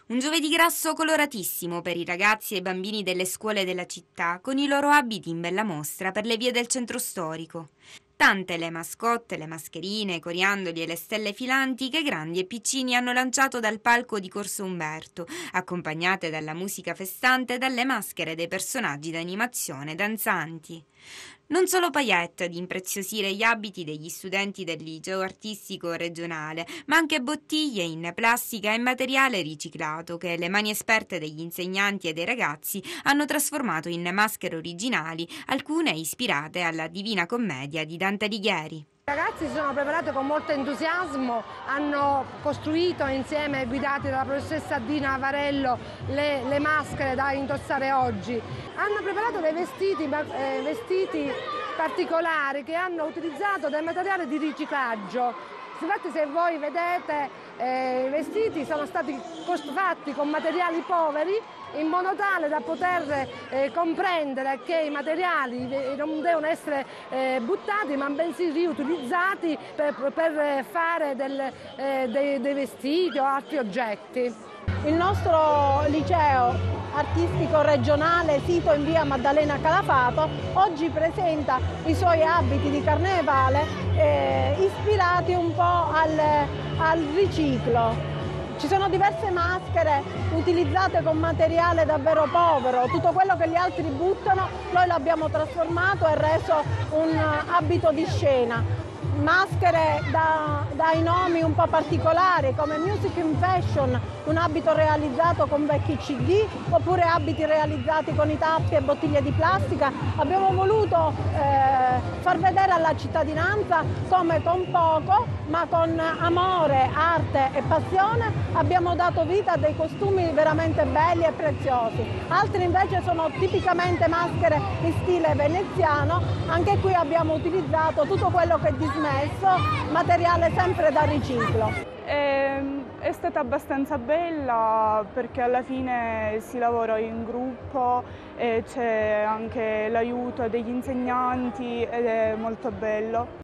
Un giovedì grasso coloratissimo per i ragazzi e i bambini delle scuole della città, con i loro abiti in bella mostra per le vie del centro storico. Tante le mascotte, le mascherine, i coriandoli e le stelle filanti che grandi e piccini hanno lanciato dal palco di Corso Umberto, accompagnate dalla musica festante e dalle maschere dei personaggi d'animazione danzanti. Non solo paillette ad impreziosire gli abiti degli studenti del liceo artistico regionale, ma anche bottiglie in plastica e materiale riciclato che le mani esperte degli insegnanti e dei ragazzi hanno trasformato in maschere originali, alcune ispirate alla Divina Commedia di Dante Alighieri. I ragazzi si sono preparati con molto entusiasmo, hanno costruito insieme, guidati dalla professoressa Dina Avarello, le maschere da indossare oggi. Hanno preparato dei vestiti particolari che hanno utilizzato del materiale di riciclaggio. Infatti, se voi vedete, i vestiti sono stati fatti con materiali poveri in modo tale da poter comprendere che i materiali non devono essere buttati ma bensì riutilizzati per fare dei vestiti o altri oggetti. Il nostro liceo artistico regionale, sito in via Maddalena Calafato, oggi presenta i suoi abiti di carnevale ispirati un po' al riciclo. Ci sono diverse maschere utilizzate con materiale davvero povero, tutto quello che gli altri buttano noi l'abbiamo trasformato e reso un abito di scena. Maschere dai nomi un po' particolari come Music in Fashion, un abito realizzato con vecchi CD, oppure abiti realizzati con i tappi e bottiglie di plastica. Abbiamo voluto far vedere alla cittadinanza come con poco, ma con amore, arte e passione, abbiamo dato vita a dei costumi veramente belli e preziosi. Altri invece sono tipicamente maschere in stile veneziano, anche qui abbiamo utilizzato tutto quello che è dismesso, materiale sempre da riciclo. È stata abbastanza bella perché alla fine si lavora in gruppo e c'è anche l'aiuto degli insegnanti ed è molto bello.